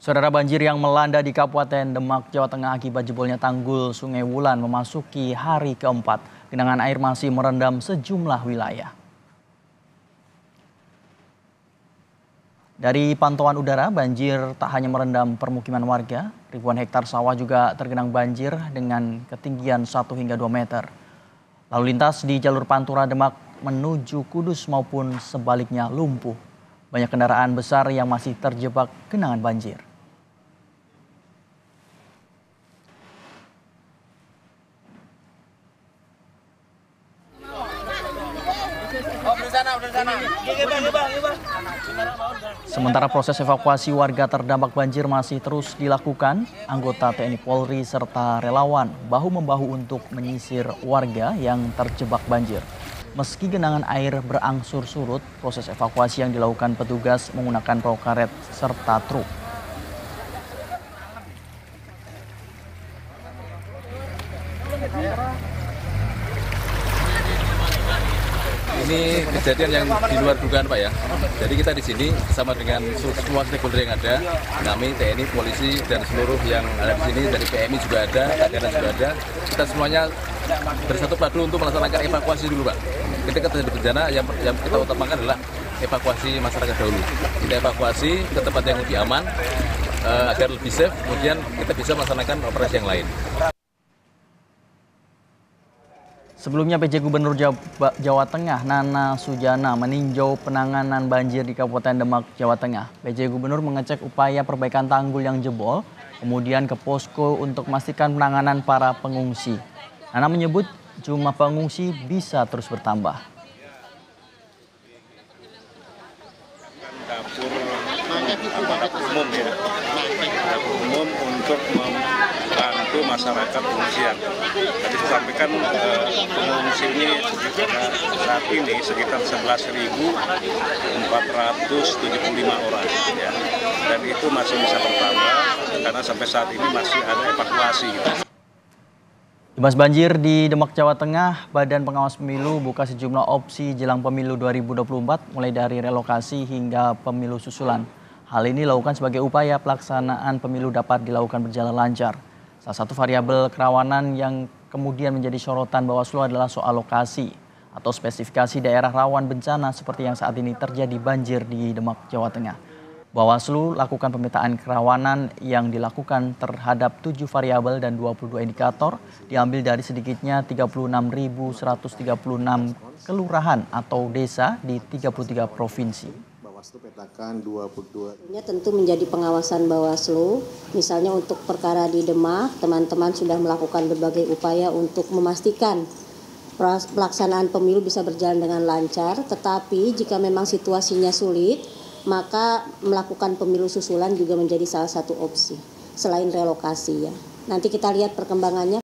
Saudara, banjir yang melanda di Kabupaten Demak, Jawa Tengah akibat jebolnya tanggul Sungai Wulan memasuki hari keempat. Genangan air masih merendam sejumlah wilayah. Dari pantauan udara, banjir tak hanya merendam permukiman warga, ribuan hektar sawah juga tergenang banjir dengan ketinggian 1 hingga 2 meter. Lalu lintas di jalur Pantura Demak menuju Kudus maupun sebaliknya lumpuh. Banyak kendaraan besar yang masih terjebak genangan banjir. Sementara proses evakuasi warga terdampak banjir masih terus dilakukan, anggota TNI Polri serta relawan bahu-membahu untuk menyisir warga yang terjebak banjir. Meski genangan air berangsur surut, proses evakuasi yang dilakukan petugas menggunakan perahu karet serta truk. Ini kejadian yang di luar dugaan, Pak, ya. Jadi kita di sini bersama dengan semua stakeholder yang ada, kami TNI, polisi dan seluruh yang ada di sini, dari PMI juga ada, Tagana juga ada. Kita semuanya bersatu padu untuk melaksanakan evakuasi dulu, Pak. Ketika terjadi bencana, yang kita utamakan adalah evakuasi masyarakat dahulu. Kita evakuasi ke tempat yang lebih aman agar lebih safe, kemudian kita bisa melaksanakan operasi yang lain. Sebelumnya PJ Gubernur Jawa Tengah Nana Sujana meninjau penanganan banjir di Kabupaten Demak, Jawa Tengah. PJ Gubernur mengecek upaya perbaikan tanggul yang jebol, kemudian ke posko untuk memastikan penanganan para pengungsi. Nana menyebut jumlah pengungsi bisa terus bertambah. Dapur umum untuk membantu masyarakat pengungsian. Tadi disampaikan pengungsi ini saat ini sekitar 11.475 orang, ya. Dan itu masih bisa bertambah karena sampai saat ini masih ada evakuasi. Imbas banjir di Demak, Jawa Tengah, Badan Pengawas Pemilu buka sejumlah opsi jelang pemilu 2024 mulai dari relokasi hingga pemilu susulan. Hal ini dilakukan sebagai upaya pelaksanaan pemilu dapat dilakukan berjalan lancar. Salah satu variabel kerawanan yang kemudian menjadi sorotan Bawaslu adalah soal lokasi atau spesifikasi daerah rawan bencana seperti yang saat ini terjadi banjir di Demak, Jawa Tengah. Bawaslu lakukan pemetaan kerawanan yang dilakukan terhadap 7 variabel dan 22 indikator diambil dari sedikitnya 36.136 kelurahan atau desa di 33 provinsi. Bawaslu petakan 22. Tentu menjadi pengawasan Bawaslu, misalnya untuk perkara di Demak, teman-teman sudah melakukan berbagai upaya untuk memastikan pelaksanaan pemilu bisa berjalan dengan lancar, tetapi jika memang situasinya sulit, maka melakukan pemilu susulan juga menjadi salah satu opsi, selain relokasi, ya. Nanti kita lihat perkembangannya.